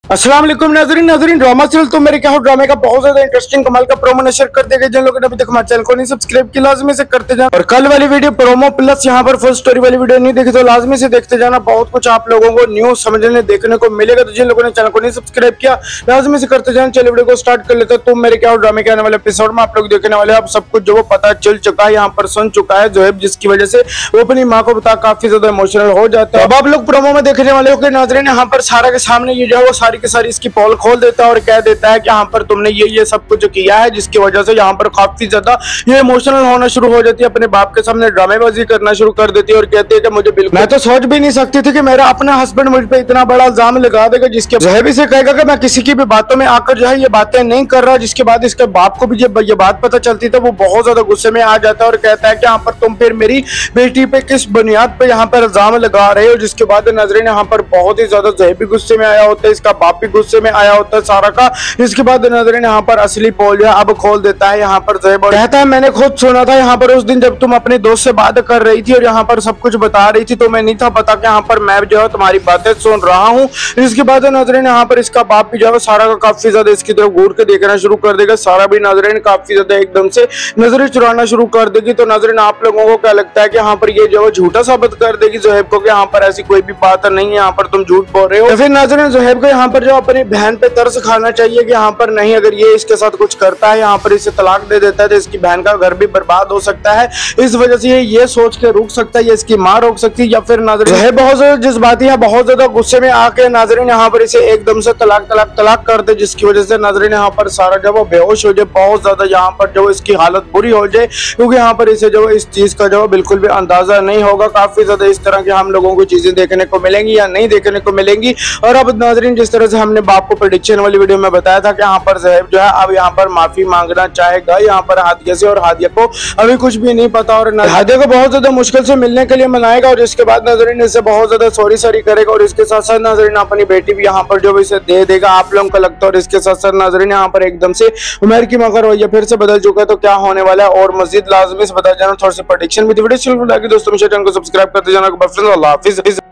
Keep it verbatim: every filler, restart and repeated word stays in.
अस्सलाम वालेकुम नाज़रीन नाज़रीन ड्रामा सीरियल तो मेरे क्या हो ड्रामे का बहुत ज्यादा इंटरेस्टिंग कमाल का प्रोमो नशर कर दिया गया। जिन लोगों ने अभी तक हमारे चैनल को नहीं सब्सक्राइब किया लाजमी से करते जाना और कल वाली वीडियो प्रोमो प्लस यहाँ पर फुल स्टोरी वाली वीडियो नहीं देखी तो लाजमी से देखते जाना। बहुत कुछ आप लोगों को न्यूज समझने देखने को मिलेगा। तो जिन लोगों ने चैनल को नहीं सब्सक्राइब किया लाजमी से करते जाना। चलिए वीडियो को स्टार्ट कर लेते हैं। तो मेरे क्या हो ड्रामे के आने वाले एपिसोड में आप लोग देखने वाले अब सब कुछ जो वो पता चल चुका है, यहाँ पर सुन चुका है जोहेब, जिसकी वजह से वो अपनी माँ को बता काफी ज्यादा इमोशनल हो जाता है। अब आप लोग प्रोमो में देखने वाले हो कि नाज़रीन यहाँ पर सारा के सामने ये जो है वो सारी की सारी इसकी पोल खोल देता है और कह देता है कि यहाँ पर तुमने ये ये सब कुछ किया है, जिसकी वजह से यहाँ पर काफी ज्यादा ये इमोशनल होना शुरू हो जाती है। अपने बाप के सामने ड्रामेबाजी करना शुरू कर देती है और कहती है कि मुझे बिल्कुल मैं तो सोच भी नहीं सकती थी कि मेरा अपना हस्बैंड मुझ पे इतना बड़ा इल्जाम लगा देगा, जिसके ज़ोहेब से कहेगा कि मैं किसी की भी बातों में आकर जो है ये बातें नहीं कर रहा। जिसके बाद इसके बाप को भी जब ये बात पता चलती है वो बहुत ज्यादा गुस्से में आ जाता है और कहता है कि यहाँ पर तुम फिर मेरी बेटी पे किस बुनियाद पे यहाँ पर इल्जाम लगा रहे हो। जिसके बाद नाज़रीन यहाँ पर बहुत ही ज्यादा ज़ोहेब भी गुस्से में आया होता है, इसका बाप भी गुस्से में आया होता है सारा का। इसके बाद नाज़रीन यहाँ पर असली पोल जो है अब खोल देता है यहाँ पर ज़ोहेब और कहता है मैंने खुद सुना था यहाँ पर उस दिन जब तुम अपने दोस्त से बात कर रही थी और यहाँ पर सब कुछ बता रही थी तो मैं नहीं था पता कि यहाँ पर मैं जो है तुम्हारी बातें सुन रहा हूँ। इसके बाद नाज़रीन यहाँ पर इसका बाप भी जो है सारा का काफी ज्यादा इसकी तरफ घूर के देखना शुरू कर देगा। सारा भी नाज़रीन काफी ज्यादा एकदम से नजरें चुराना शुरू कर देगी। तो नाज़रीन आप लोगों को क्या लगता है कि यहाँ पर ये जो है झूठा साबित कर देगी ज़ोहेब को कि यहाँ पर ऐसी कोई भी बात नहीं है, यहाँ पर तुम झूठ बोल रहे हो। फिर नाज़रीन ज़ोहेब को यहाँ पर जो अपनी बहन पे तरस खाना चाहिए कि यहाँ पर नहीं, अगर ये इसके साथ कुछ करता है यहाँ पर इसे तलाक दे देता है तो इसकी बहन का घर भी बर्बाद हो सकता है। इस वजह से ये ये सोच के रुक सकता है, ये इसकी माँ रोक सकती है या फिर नाज़रीन ज़ोहेब बहुत ज्यादा जज्बाती है, बहुत ज्यादा गुस्से में आके नाज़रीन यहाँ पर इसे एकदम से तलाक तलाक तलाक कर दे, जिसकी वजह से नाज़रीन यहाँ पर सारा जब वो बेहोश हो जाए, बहुत ज्यादा यहाँ पर जो इसकी हालत बुरी हो जाए, क्योंकि यहाँ पर इसे जो इस चीज का जो बिल्कुल भी अंदाजा नहीं होगा। काफी ज्यादा इस तरह की हम लोगों को चीजें देखने को मिलेंगी या नहीं देखने को मिलेंगी। और अब नाज़रीन जिस तरह से हमने बाप को प्रेडिक्शन वाली वीडियो में बताया था कि यहाँ पर ज़ोहेब जो है अब यहाँ पर माफी मांगना चाहेगा यहाँ पर हादिया से, और हादिया को अभी कुछ भी नहीं पता और हादिया को बहुत ज्यादा मुश्किल से मिलने के लिए मनाएगा और इसके बाद नाज़रीन इसे बहुत ज्यादा सॉरी सॉरी करेगा और इसके साथ साथ नाज़रीन अपनी बेटी भी यहाँ पर जो इसे दे देगा। आप लोगों को लगता है और इसके साथ साथ नाज़रीन यहाँ पर एकदम से उमर की मगर रवैया फिर से बदल चुका है। तो क्या होने वाला है और मजीद लाजमी से बता जाना थोड़ी सी प्रेडिक्शन भी वीडियो दोस्तों चैनल को सब्सक्राइब करते जाना। अल्लाह हाफिज़।